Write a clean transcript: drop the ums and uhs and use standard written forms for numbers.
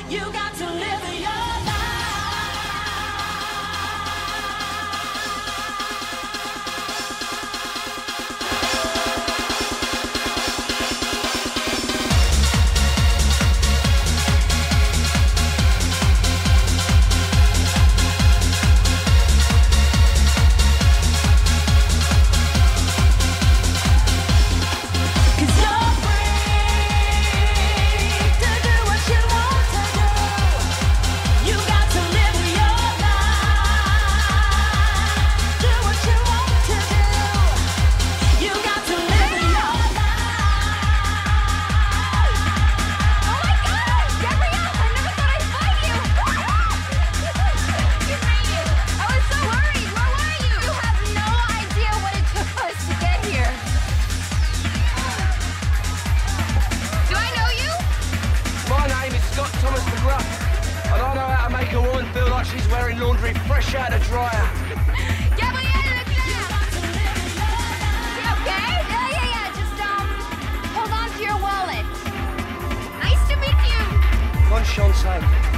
You got to live your life. Thomas McGruff, and I know how to make a woman feel like she's wearing laundry fresh out of the dryer. Gabriella, you okay? Yeah. Just, hold on to your wallet. Nice to meet you. Come on, Shantae.